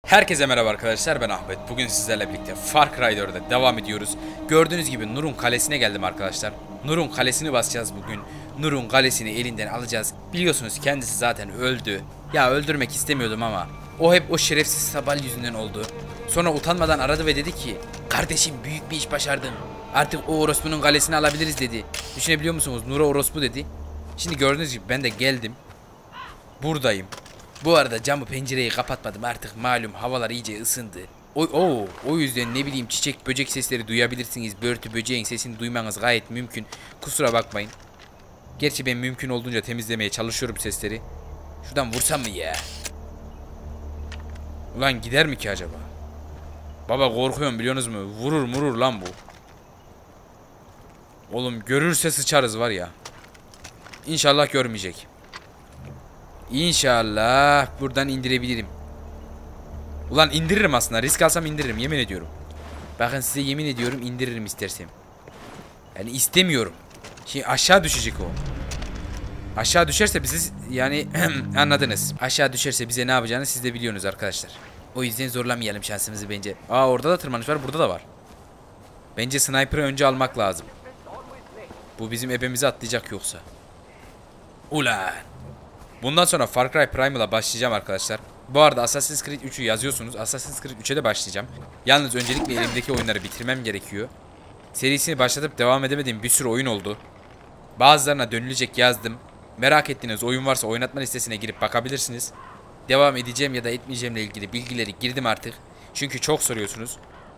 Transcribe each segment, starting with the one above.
Herkese merhaba arkadaşlar, ben Ahmet. Bugün sizlerle birlikte Far Cry 4'e devam ediyoruz. Gördüğünüz gibi Nur'un kalesine geldim arkadaşlar. Nur'un kalesini basacağız bugün. Nur'un kalesini elinden alacağız. Biliyorsunuz kendisi zaten öldü. Ya öldürmek istemiyordum ama o hep o şerefsiz Sabal yüzünden oldu. Sonra utanmadan aradı ve dedi ki, kardeşim büyük bir iş başardın. Artık o orospunun kalesini alabiliriz dedi. Düşünebiliyor musunuz? Nur'a orospu dedi. Şimdi gördüğünüz gibi ben de geldim. Buradayım. Bu arada camı pencereyi kapatmadım, artık malum havalar iyice ısındı. O yüzden ne bileyim çiçek böcek sesleri duyabilirsiniz. Börtü böceğin sesini duymanız gayet mümkün. Kusura bakmayın. Gerçi ben mümkün olduğunca temizlemeye çalışıyorum sesleri. Şuradan vursam mı ya? Ulan gider mi ki acaba? Baba korkuyorum biliyorsunuz mu? Vurur lan bu. Oğlum görürse sıçarız var ya. İnşallah görmeyecek. İnşallah buradan indirebilirim. Ulan indiririm aslında. Risk alsam indiririm. Yemin ediyorum. Bakın size yemin ediyorum indiririm istersem. Yani istemiyorum. Şimdi aşağı düşecek o. Aşağı düşerse bizi yani anladınız. Aşağı düşerse bize ne yapacağını siz de biliyorsunuz arkadaşlar. O yüzden zorlamayalım şansımızı bence. Aa, orada da tırmanış var. Burada da var. Bence sniper'ı önce almak lazım. Bu bizim ebemizi atlayacak yoksa. Ulan. Bundan sonra Far Cry Primal'a başlayacağım arkadaşlar. Bu arada Assassin's Creed 3'ü yazıyorsunuz. Assassin's Creed 3'e de başlayacağım. Yalnız öncelikle elimdeki oyunları bitirmem gerekiyor. Serisini başlatıp devam edemediğim bir sürü oyun oldu. Bazılarına dönülecek yazdım. Merak ettiğiniz oyun varsa oynatma listesine girip bakabilirsiniz. Devam edeceğim ya da etmeyeceğimle ilgili bilgileri girdim artık. Çünkü çok soruyorsunuz.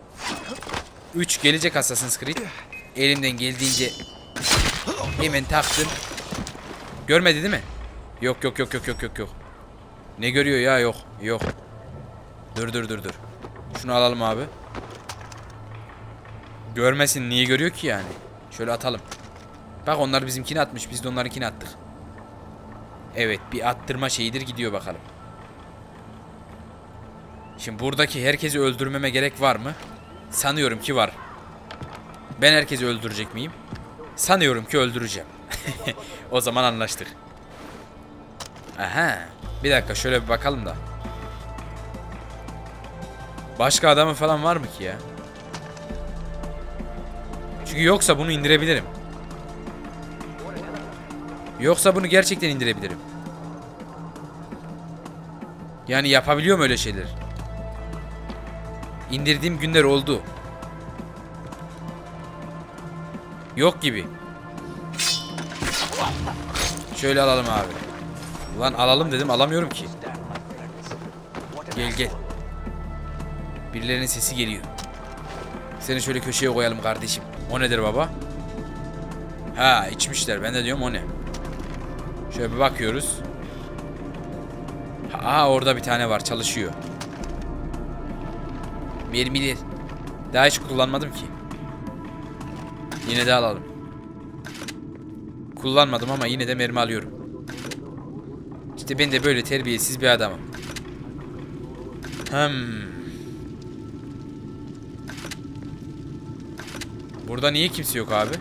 3 gelecek Assassin's Creed. Elimden geldiğince hemen taktım. Görmedi değil mi? Yok. Ne görüyor ya? Yok. Dur. Şunu alalım abi. Görmesin, niye görüyor ki yani? Şöyle atalım. Bak onlar bizimkini atmış, biz de onlarınkini attık. Evet, bir attırma şeyidir, gidiyor bakalım. Şimdi buradaki herkesi öldürmeme gerek var mı? Sanıyorum ki var. Ben herkesi öldürecek miyim? Sanıyorum ki öldüreceğim. O zaman anlaştık. Aha. Bir dakika şöyle bir bakalım da. Başka adamı falan var mı ki ya? Çünkü yoksa bunu indirebilirim. Yoksa bunu gerçekten indirebilirim. Yani yapabiliyorum öyle şeyler. İndirdiğim günler oldu. Yok gibi. Şöyle alalım abi. Ulan alalım dedim, alamıyorum ki. Gel. Birilerinin sesi geliyor. Seni şöyle köşeye koyalım kardeşim. O nedir baba? Ha, içmişler. Ben de diyorum o ne? Şöyle bir bakıyoruz. Aha, orada bir tane var, çalışıyor. Mermiler. Daha hiç kullanmadım ki. Yine de alalım. Kullanmadım ama yine de mermi alıyorum. İşte ben de böyle terbiyesiz bir adamım. Burada niye kimse yok abi?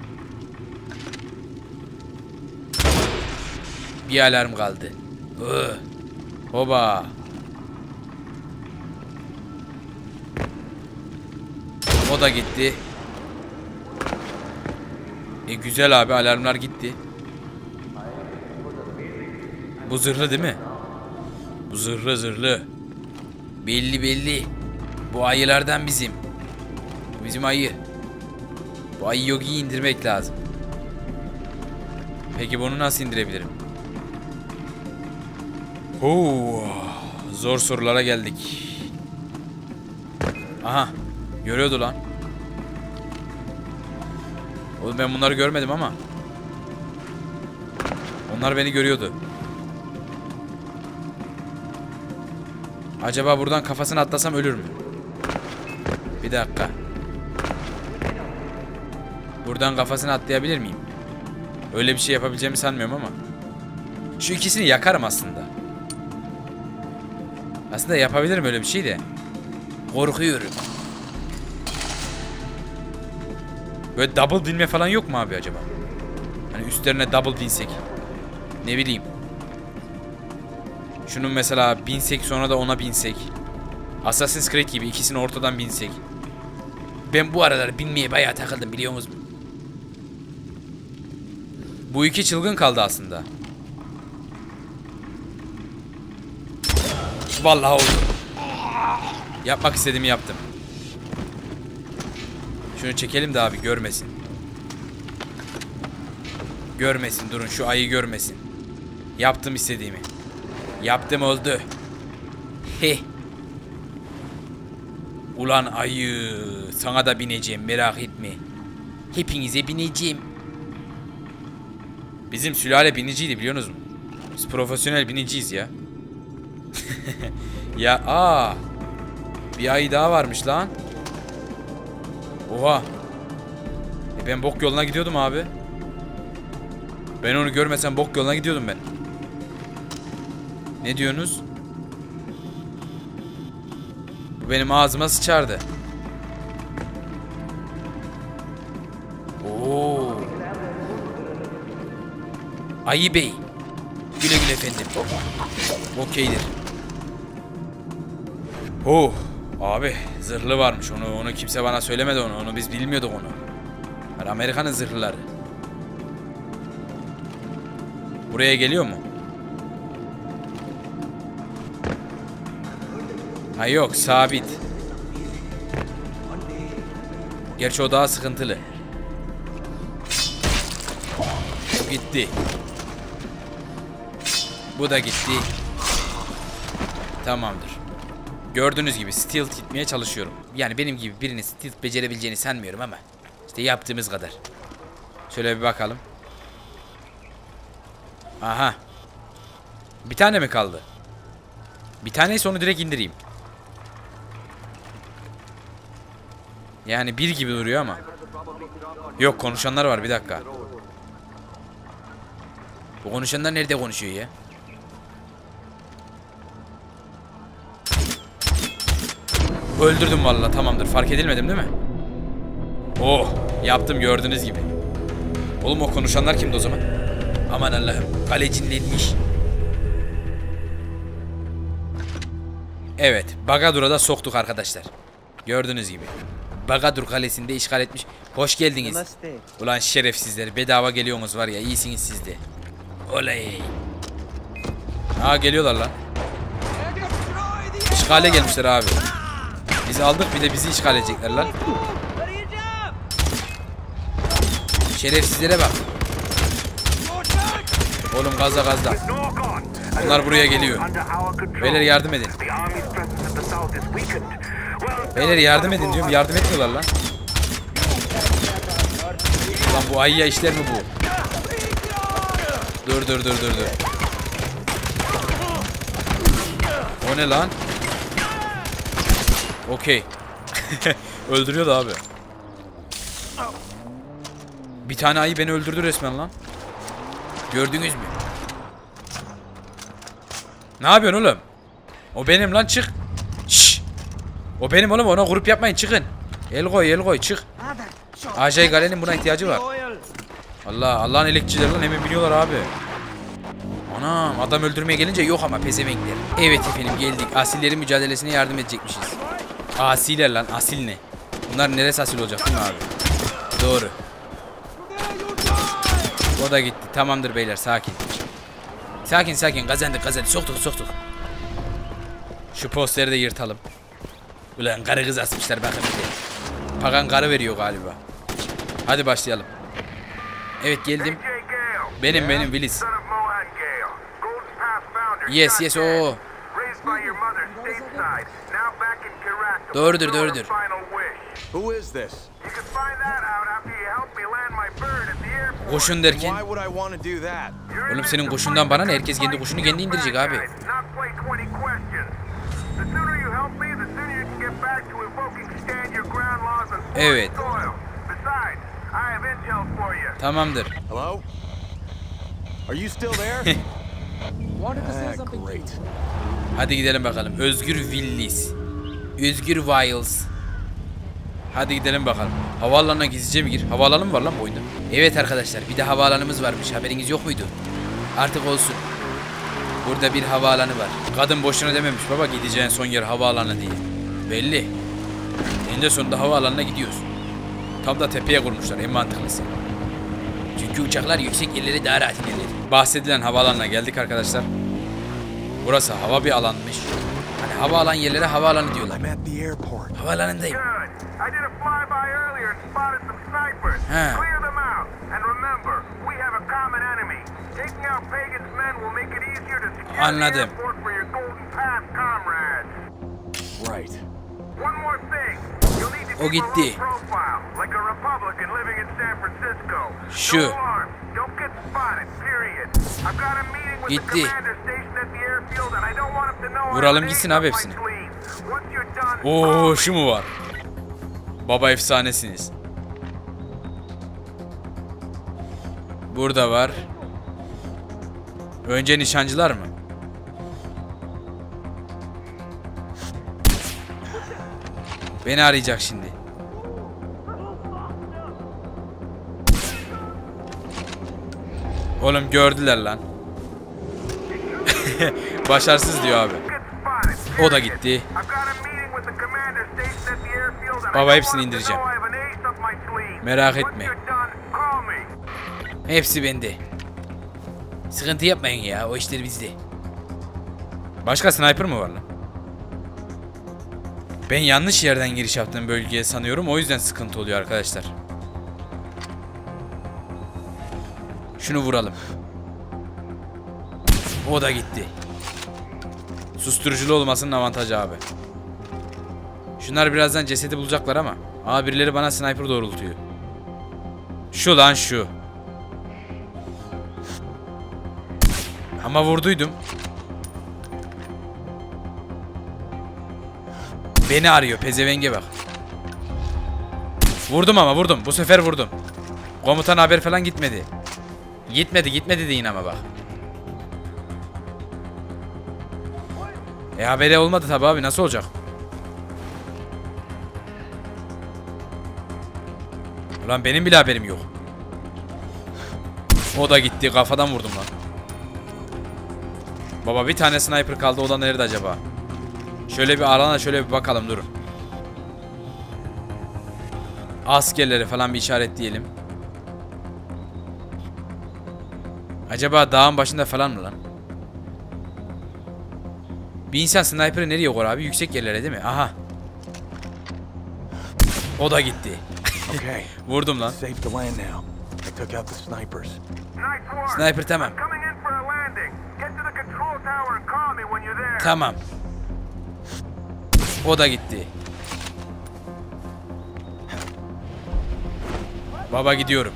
Bir alarm kaldı. Hoba. O da gitti. Güzel abi, alarmlar gitti. Bu zırhlı değil mi? Bu zırhlı. Belli. Bu ayılardan bizim. Bu bizim ayı. Bu ayı Yogi'yi indirmek lazım. Peki bunu nasıl indirebilirim? Zor sorulara geldik. Aha. Görüyordu lan. Oğlum ben bunları görmedim ama. Onlar beni görüyordu. Acaba buradan kafasını atlasam ölür mü? Bir dakika. Buradan kafasını atlayabilir miyim? Öyle bir şey yapabileceğimi sanmıyorum ama. Şu ikisini yakarım aslında. Aslında yapabilirim öyle bir şey de. Korkuyorum. Böyle double binme falan yok mu abi acaba? Hani üstlerine double binsek. Ne bileyim. Şunun mesela binsek, sonra da ona binsek. Assassin's Creed gibi ikisini ortadan binsek. Ben bu aralar binmeye bayağı takıldım biliyor musunuz? Bu iki çılgın kaldı aslında. Vallahi oldu. Yapmak istediğimi yaptım. Şunu çekelim de abi görmesin. Görmesin, durun şu ayı görmesin. Yaptım istediğimi. Yaptım, oldu. He. Ulan ayı, sana da bineceğim, merak etme. Hepinize bineceğim. Bizim sülale biniciydi biliyorsunuz mu? Biz profesyonel biniciyiz ya. Ya bir ayı daha varmış lan. Oha. Ben bok yoluna gidiyordum abi. Ben onu görmesem bok yoluna gidiyordum ben. Ne diyorsunuz? Bu benim ağzıma sıçardı. Oo. Ayı Bey. Güle güle efendim. Okeydir. Oh. Abi zırhlı varmış, onu kimse bana söylemedi onu biz bilmiyorduk onu. Yani Amerikan'ın zırhlıları. Buraya geliyor mu? Ha yok, sabit. Gerçi o daha sıkıntılı. Bu gitti. Bu da gitti. Tamamdır. Gördüğünüz gibi stealth gitmeye çalışıyorum. Yani benim gibi birinin stealth becerebileceğini sanmıyorum ama işte yaptığımız kadar. Şöyle bir bakalım. Aha. Bir tane mi kaldı? Bir taneyse onu direkt indireyim. Yani bir gibi duruyor ama. Yok, konuşanlar var, bir dakika. Bu konuşanlar nerede konuşuyor ya? Öldürdüm vallahi, tamamdır. Fark edilmedim değil mi? Oh, yaptım gördüğünüz gibi. Oğlum o konuşanlar kimdi o zaman? Aman Allah'ım, kale cinlenmiş. Evet, Bagadur'a soktuk arkadaşlar. Gördüğünüz gibi. Bagadur kalesinde işgal etmiş. Hoş geldiniz. Ulan şerefsizler, bedava geliyorsunuz var ya, iyisiniz siz de. Oley. Aa, geliyorlar lan. İşgale gelmişler abi. Bizi aldık, bir de bizi işgal edecekler lan. Şerefsizlere bak. Oğlum gazla. Bunlar buraya geliyor. Beyler yardım edin. Beyler yardım edin diyorum, yardım etmiyorlar lan. Lan bu ayıya işler mi bu? Dur. O ne lan? Okey. Öldürüyordu abi. Bir tane ayı beni öldürdü resmen lan. Gördünüz mü? Ne yapıyorsun oğlum? O benim lan, çık. Şşş. O benim oğlum, ona grup yapmayın, çıkın. El koy çık. Ajay Galen'in buna ihtiyacı var. Allah'ın elekçileri lan, hemen biliyorlar abi. Anam, adam öldürmeye gelince yok ama pezevenkler. Evet efendim, geldik. Asillerin mücadelesine yardım edecekmişiz. Asiler lan, asil ne? Bunlar neresi asil olacak değil mi abi? Doğru. O da gitti. Tamamdır beyler, sakin. Sakin, kazandık. Soktuk. Şu posteri de yırtalım. Ulan karı kız asmışlar bakın bir de. Pagan karı veriyor galiba. Hadi başlayalım. Evet, geldim. Benim Willis. Yes o. Doğrudur. Koşun derken. Oğlum senin koşundan bana ne? Herkes kendi koşunu kendi indirecek abi. Evet. Tamamdır. Hadi gidelim bakalım. Özgür Willis. Özgür Wiles. Hadi gidelim bakalım. Havaalanına gizlice mi gir? Havaalanı mı var lan bu oyunda? Evet arkadaşlar, bir de havaalanımız varmış. Haberiniz yok muydu? Artık olsun. Burada bir havaalanı var. Kadın boşuna dememiş baba, gideceğin son yer havaalanı diye. Belli. Eninde sonunda havaalanına gidiyoruz. Tam da tepeye kurmuşlar, en mantıklısı. Çünkü uçaklar yüksek yerlere daha rahat inerler. Bahsedilen havaalanına geldik arkadaşlar. Burası hava bir alanmış. Hani havaalan yerlere havaalanı diyorlar. Havaalanındayım. He. Anladım. O gitti. Şu. Gitti. Vuralım gitsin abi hepsini. Oo, şu mu var? Baba efsanesiniz. Burada var. Önce nişancılar mı? Beni arayacak şimdi. Oğlum gördüler lan. Başarısız diyor abi. O da gitti. Baba hepsini indireceğim. Merak etme. Hepsi bende. Sıkıntı yapmayın ya, o işler bizde. Başka sniper mı var lan? Ben yanlış yerden giriş yaptığım bölgeye sanıyorum, o yüzden sıkıntı oluyor arkadaşlar. Şunu vuralım. O da gitti. Susturuculu olmasının avantajı abi. Şunlar birazdan cesedi bulacaklar ama. Aa, birileri bana sniper doğrultuyor. Şu lan şu. Ama vurduydum. Beni arıyor, pezevenge bak. Vurdum ama vurdum. Bu sefer vurdum. Komutan haber falan gitmedi. Gitmedi deyin ama bak. Haberi olmadı tabi abi, nasıl olacak? Ulan benim bile haberim yok. O da gitti, kafadan vurdum lan. Baba bir tane sniper kaldı, o da nerede acaba? Şöyle bir alana şöyle bir bakalım, durun. Askerleri falan bir işaretleyelim. Acaba dağın başında falan mı lan? Bir insan sniper'ı nereye koyar abi? Yüksek yerlere değil mi? Aha. O da gitti. Vurdum lan. Sniper tamam. Tamam. O da gitti. Baba gidiyorum.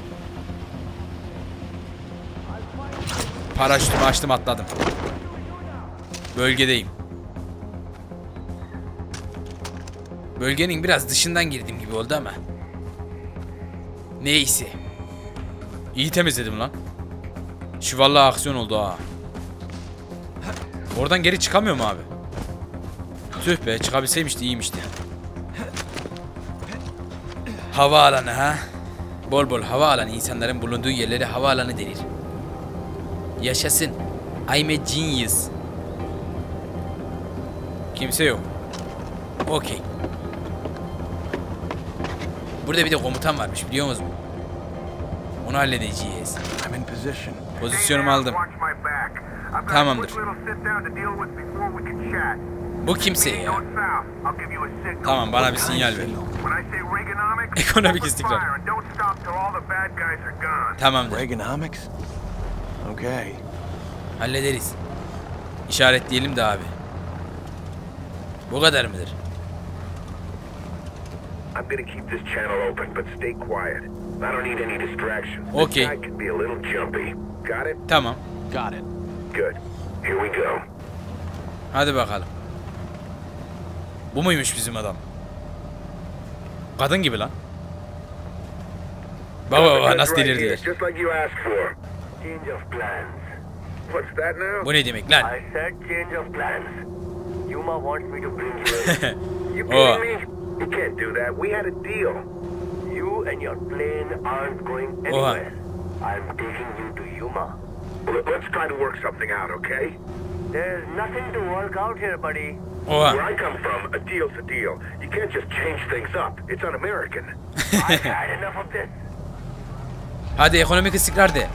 Paraşütümü açtım, atladım. Bölgedeyim. Bölgenin biraz dışından girdiğim gibi oldu ama. Neyse. İyi temizledim lan. Şu vallahi aksiyon oldu ha. Oradan geri çıkamıyor mu abi? Tüh be, çıkabilseymişti, iyiymişti. Havaalanı ha. Bol bol havaalanı, insanların bulunduğu yerlere havaalanı denir. Yaşasın. I'm a genius. Kimse yok. Okey. Burada bir de komutan varmış, biliyor musunuz? Onu halledeceğiz. Pozisyonumu aldım. Tamamdır. Bu kimse ya? Tamam, bana bir sinyal ver. Ekonomik istikrar. Tamamdır. Hallederiz. İşaretleyelim de abi. Bu kadar mıdır? Okey. Tamam. Hadi bakalım. Bu muymuş bizim adam? Kadın gibi lan. Baba nasıl delirdiler. Bu ne demek lan? Oh. I'm taking you to Yuma. Let's try to work something out, okay? There's nothing to work out here, buddy. Oha. Where I come from, a deal's a deal. You can't just change things up. It's un-American. I've had enough of this. Hadi ekonomik istikrar de.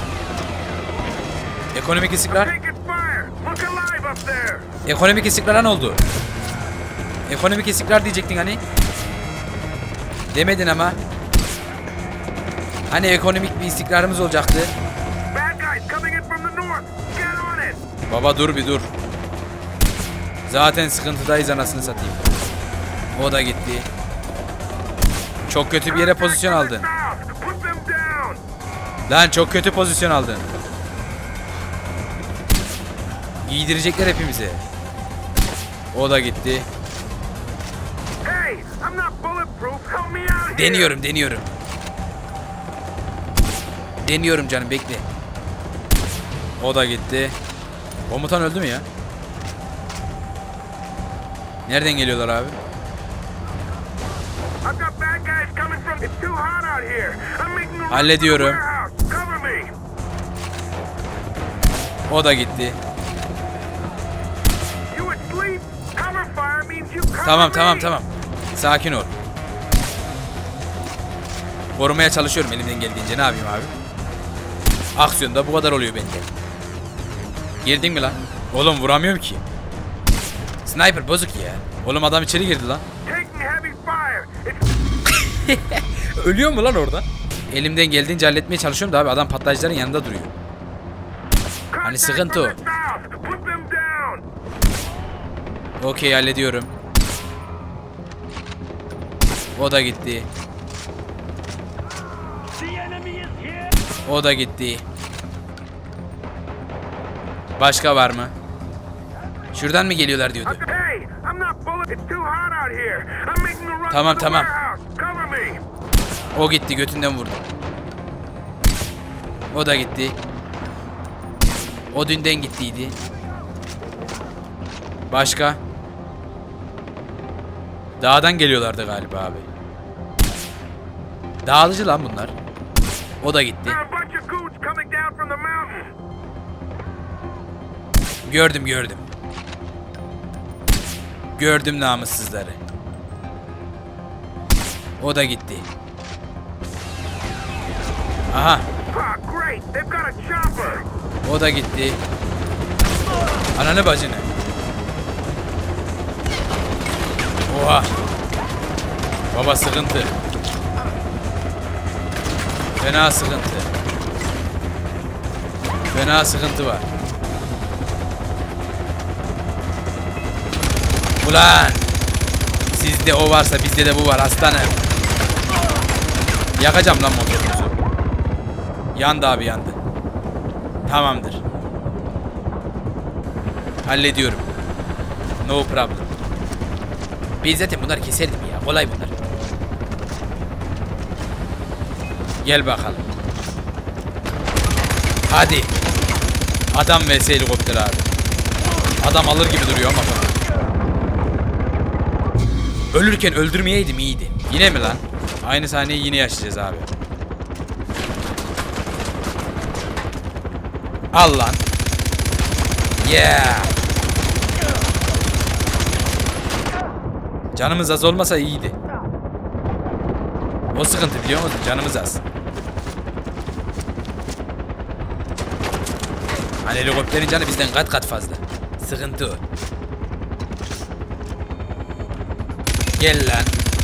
Ekonomik istikrar. Taking fire! Look alive up there! Ekonomik istikrara ne oldu? Ekonomik istikrar diyecektin hani. Demedin ama. Hani ekonomik bir istikrarımız olacaktı. Bad guys coming in from the north! Get on it! Baba dur bir dur. Zaten sıkıntıdayız anasını satayım. O da gitti. Çok kötü bir yere pozisyon aldın. Put them down! Lan çok kötü pozisyon aldın. Giydirecekler hepimize. O da gitti. Hey, I'm not bulletproof. Help me out here! Deniyorum. Deniyorum canım bekle. O da gitti. Komutan öldü mü ya? Nereden geliyorlar abi? I've got bad guys coming from. It's too hot out here. I'm making a run for the Hallediyorum. warehouse. Cover me. O da gitti. You asleep? Cover fire means you cover Tamam. Sakin ol. Korumaya çalışıyorum elimden geldiğince. Ne yapayım abi? Aksiyonda bu kadar oluyor bende. Girdin mi lan? Oğlum vuramıyorum ki. Sniper bozuk ya. Oğlum adam içeri girdi lan. Taking heavy fire. It's Ölüyor mu lan orada? Elimden geldiğince halletmeye çalışıyorum da abi adam patlayıcıların yanında duruyor. contact sıkıntı o. from the south. Put them down. Okey hallediyorum. O da gitti. O da gitti. Başka var mı? Şuradan mı geliyorlar diyordu. Hey, I'm not bullet. It's too hot out here. I'm making a run Tamam, for the tamam. warehouse. Cover me. O gitti götünden vurdu. O da gitti. O dünden gittiydi. Başka? Dağdan geliyorlardı galiba abi. Dağlıcı lan bunlar. O da gitti. There are a bunch of goons coming down from the mountain. Gördüm. Gördüm namussuzları. O da gitti. Aha. Ah, great. They've got a chopper. O da gitti. Ananı bacını. Oha. Baba sıkıntı. Fena sıkıntı. Fena sıkıntı var. Ulan. Sizde o varsa bizde de bu var aslanım. Yakacağım lan motorunuzu. Yandı abi yandı. Tamamdır. Hallediyorum. No problem. Ben zaten bunları keserdim ya. Kolay bunlar. Gel bakalım. Hadi. Adam vs helikopter abi. Adam alır gibi duruyor ama. Ölürken öldürmeyeydim iyiydi. Yine mi lan? Aynı sahneyi yine yaşayacağız abi. Al lan. Yeah. Canımız az olmasa iyiydi. O sıkıntı biliyor musun? Canımız az. Hani helikopterin canı bizden kat kat fazla. Sıkıntı o. Gel lan.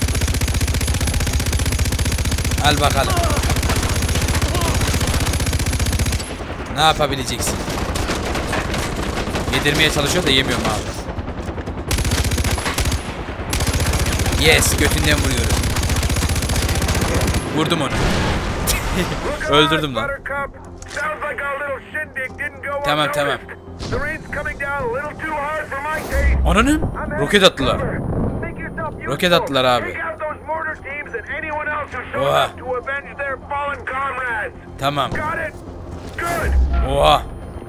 Al bakalım. Ne yapabileceksin? Yedirmeye çalışıyor da yemiyorum abi. Yes, götünden vuruyorum. Vurdum onu. Öldürdüm lan. Tamam. Ananı roket attılar. Roket attılar abi. Oha. Tamam. Oha.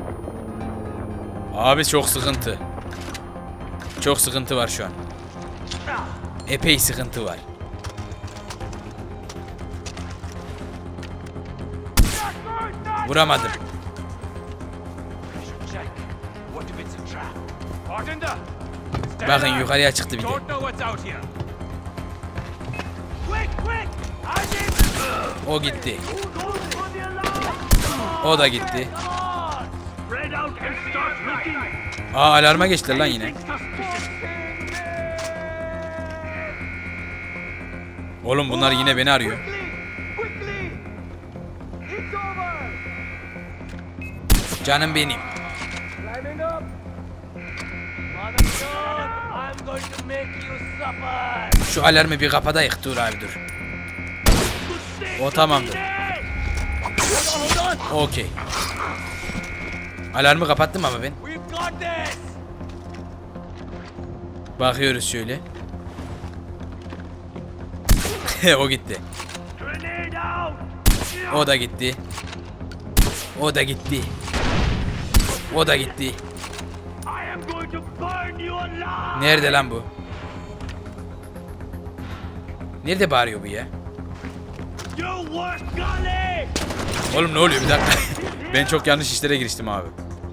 Abi çok sıkıntı. Çok sıkıntı var şu an. Epey sıkıntı var. Vuramadım. Bartender. Bakın yukarıya çıktı bir de. Don't know what's out here. Quick, quick. O gitti. O da gitti. Spread out and start looking. Aa, alarma geçti lan yine. Oğlum bunlar yine beni arıyor. Quickly. It's over. Canım benim. Climbing up. Mother God, I'm going to make you suffer. Şu alarmı bir kapadayık. Dur abi dur. O tamamdır. Okey. Alarmı kapattım ama ben. We've got this. Bakıyoruz şöyle. O gitti. Grenade out. O da gitti. O da gitti. O da gitti. I am going to burn you alive. Nerede lan bu? Nerede bağırıyor bu ya? You worst gully. Oğlum ne oluyor bir dakika. Ben çok yanlış işlere giriştim abi.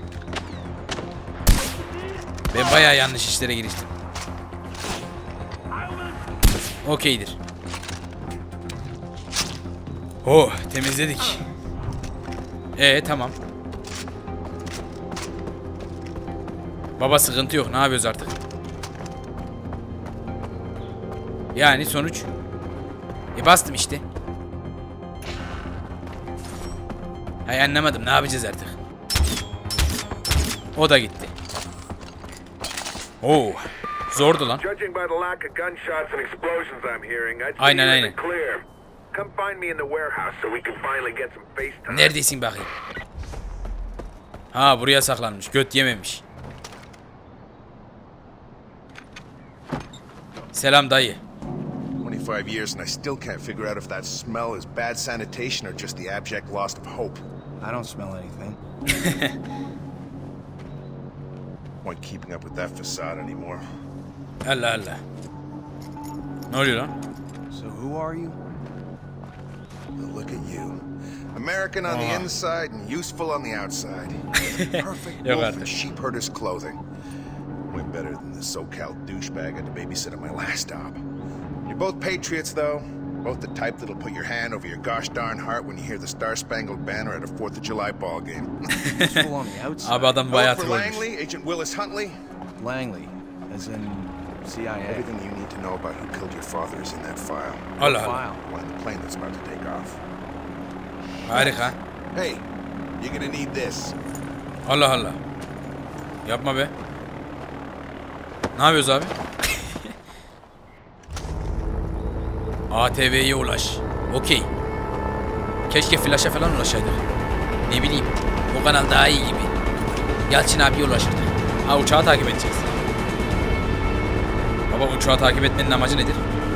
Ben bayağı yanlış işlere giriştim. Okeydir. Oh, temizledik. Tamam. Baba sıkıntı yok. Ne yapıyoruz artık? Yani sonuç. Bastım işte. Hay anlamadım. Ne yapacağız artık? O da gitti. Oo. Zordu lan. Judging by the lack of gunshots and explosions I'm hearing, I'd say Aynen, you're in aynen. the clear. Come find me in the warehouse so we can finally get some face time. Neredesin bakayım? Ha, buraya saklanmış. Göt yememiş. Selam dayı. 25 years and I still can't figure out if that smell is bad sanitation or just the abject loss of hope. I don't smell anything. Point keeping up with that facade anymore. Allah Allah. Ne oluyor lan? So who are you? Well, look at you. American on the inside and useful on the outside. Perfect Yok wolf artık. in sheep herder's clothing. Way better than the SoCal douchebag I had to babysit at my last stop. You're both patriots, though. Both the type that'll put your hand over your gosh darn heart when you hear the Star-Spangled Banner at a 4th of July ball game. Useful on the outside. Abi adam bayağı Both for trollmüş. Langley, Agent Willis Huntley. Langley, as in CIA. Everything you need to know about who killed your father is in that file. Allah Allah. File. One in the plane that's about to take off. Harika. Hey, you're gonna need this. Allah Allah. Yapma be. Ne yapıyoruz abi? ATV'ye ulaş. Okey. Keşke Flash'a falan ulaşaydık. Ne bileyim. O kanal daha iyi gibi. Yalçın abiye ulaşırdık. Ha, uçağı takip edeceğiz. Baba, uçağı takip etmenin amacı nedir?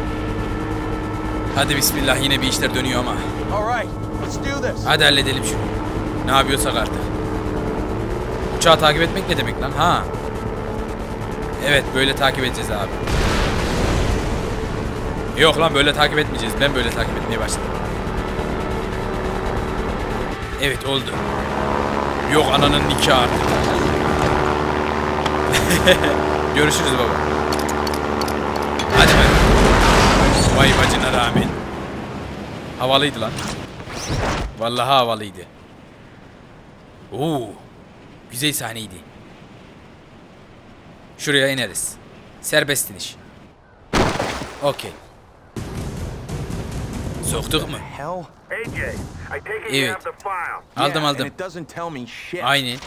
Hadi bismillah, yine bir işler dönüyor ama. All right, let's do this. Hadi halledelim şunu. Ne yapıyorsak artık. Uçağı takip etmek ne demek lan? Ha. Evet, böyle takip edeceğiz abi. Yok lan, böyle takip etmeyeceğiz. Ben böyle takip etmeye başladım. Evet, oldu. Yok ananın nikahı artık. Görüşürüz baba. Hadi be. Vay bacına rağmen. Havalıydı lan. Vallahi havalıydı. Oo. Güzel sahneydi. Şuraya ineriz. Serbest iniş. Okey. Soktuk mu? Hell? AJ, I take it you Evet. have the file. Aldım Yeah, aldım. And it doesn't tell me shit. Aynen.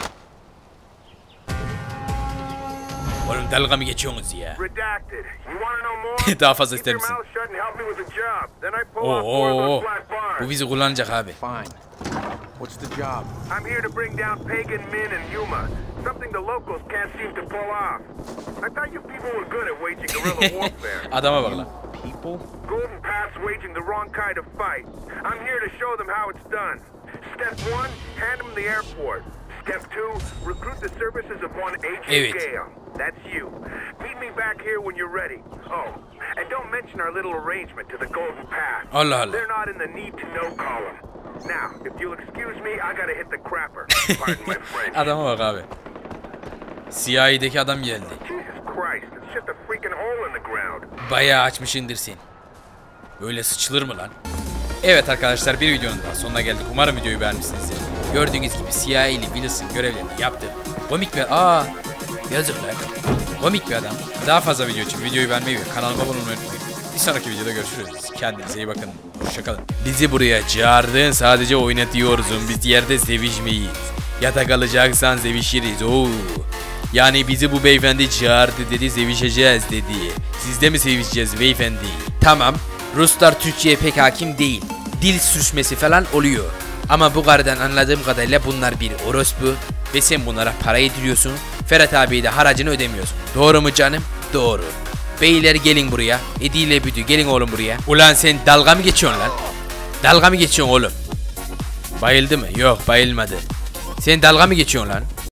Oğlum dalga mı geçiyorsunuz ya? Redacted. You want to know more? Daha fazla Keep ister your misin? mouth shut and help me with a job. Then I pull Oo, off more of oo, those oo. black bars. Bu bizi kullanacak abi. Fine. What's the job? I'm here to bring down Pagan, Min, and Yuma. Something the locals can't seem to pull off. I thought you people were good at waging guerrilla warfare. Adama bak lan. People? Golden Path's waging the wrong kind of fight. I'm here to show them how it's done. Step 1, hand them the airport. Step 2, recruit the services of one Agent Evet. Gale. That's you. Meet me back here when you're ready. Oh, and don't mention our little arrangement to the Golden Path. Allah Allah. They're not in the need to know column. Now, if you'll excuse me, I gotta hit the crapper. Pardon my French. Adama bak abi. CIA'deki adam geldi. Jesus Christ, it's just a freaking hole in the ground. Bayağı açmışındır sen. Böyle sıçılır mı lan? Evet arkadaşlar, bir videonun daha sonuna geldik. Umarım videoyu beğenmişsinizdir. Gördüğünüz gibi CIA'li Wilson görevlerini yaptı. Komik bir... yazıklar. Komik bir adam. Daha fazla video için videoyu beğenmeyi ve kanalıma abone olmayı unutmayın. Bir sonraki videoda görüşürüz. Kendinize iyi bakın. Hoşçakalın. Bizi buraya çağırdın, sadece oynatıyoruz. Biz yerde sevişmeyiz. Yatak alacaksan sevişiriz. Yani bizi bu beyefendi çağırdı dedi, sevişeceğiz dedi. Siz de mi sevişeceğiz beyefendi? Tamam. Ruslar Türkçe'ye pek hakim değil. Dil sürçmesi falan oluyor. Ama bu karıdan anladığım kadarıyla bunlar bir orospu ve sen bunlara para yediriyorsun. Ferhat abiye de haracını ödemiyorsun. Doğru mu canım? Doğru. Beyler gelin buraya. Edi ile Büdü gelin oğlum buraya. Ulan sen dalga mı geçiyorsun lan? Dalga mı geçiyorsun oğlum? Bayıldı mı? Yok, bayılmadı. Sen dalga mı geçiyorsun lan?